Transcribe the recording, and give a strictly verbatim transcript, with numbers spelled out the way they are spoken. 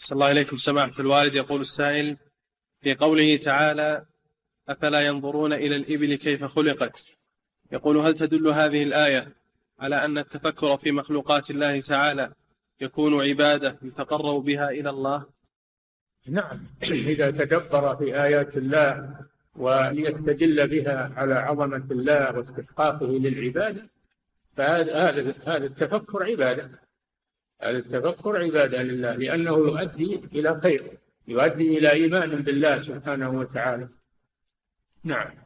صلى الله عليكم سماحة الوالد. يقول السائل في قوله تعالى أفلا ينظرون إلى الإبل كيف خلقت، يقول هل تدل هذه الآية على أن التفكر في مخلوقات الله تعالى يكون عبادة يتقرب بها إلى الله؟ نعم، إذا تدبر في آيات الله وليستدل بها على عظمة الله واستحقاقه للعبادة فهذا هذا التفكر عبادة. هذا التفكر عبادة لله، لأنه يؤدي إلى خير، يؤدي إلى إيمان بالله سبحانه وتعالى. نعم.